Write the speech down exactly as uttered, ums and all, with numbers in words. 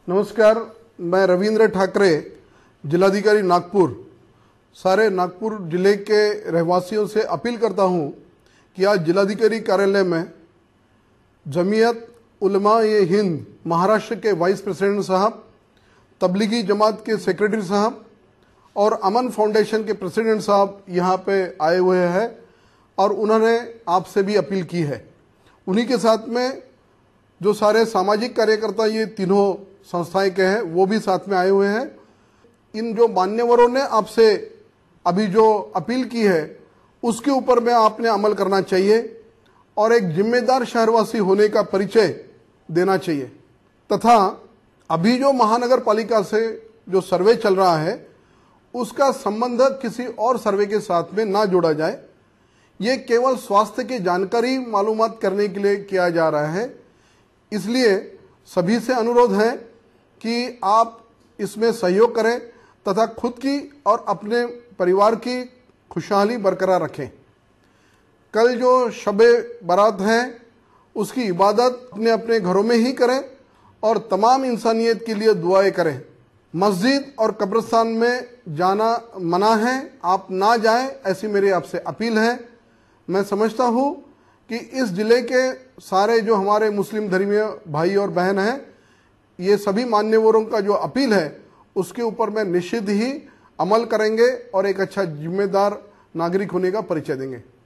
नमस्कार, मैं रविंद्र ठाकरे, जिलाधिकारी नागपुर। सारे नागपुर जिले के रहवासियों से अपील करता हूं कि आज जिलाधिकारी कार्यालय में जमीयत उलमा-ए-हिंद महाराष्ट्र के वाइस प्रेसिडेंट साहब, तबलीगी जमात के सेक्रेटरी साहब और अमन फाउंडेशन के प्रेसिडेंट साहब यहाँ पे आए हुए हैं और उन्होंने आपसे भी अपील की है। उन्हीं के साथ में जो सारे सामाजिक कार्यकर्ता ये तीनों संस्थाएं के हैं वो भी साथ में आए हुए हैं। इन जो मान्यवरों ने आपसे अभी जो अपील की है उसके ऊपर में आपने अमल करना चाहिए और एक जिम्मेदार शहरवासी होने का परिचय देना चाहिए तथा अभी जो महानगर पालिका से जो सर्वे चल रहा है उसका संबंध किसी और सर्वे के साथ में ना जोड़ा जाए। ये केवल स्वास्थ्य की जानकारी मालूमात करने के लिए किया जा रहा है। इसलिए सभी से अनुरोध है कि आप इसमें सहयोग करें तथा खुद की और अपने परिवार की खुशहाली बरकरार रखें। कल जो शबे बारात है उसकी इबादत अपने अपने घरों में ही करें और तमाम इंसानियत के लिए दुआएं करें। मस्जिद और कब्रिस्तान में जाना मना है, आप ना जाएं, ऐसी मेरी आपसे अपील है। मैं समझता हूँ कि इस जिले के सारे जो हमारे मुस्लिम धर्मीय भाई और बहन हैं, ये सभी मान्यवरों का जो अपील है उसके ऊपर में निश्चित ही अमल करेंगे और एक अच्छा जिम्मेदार नागरिक होने का परिचय देंगे।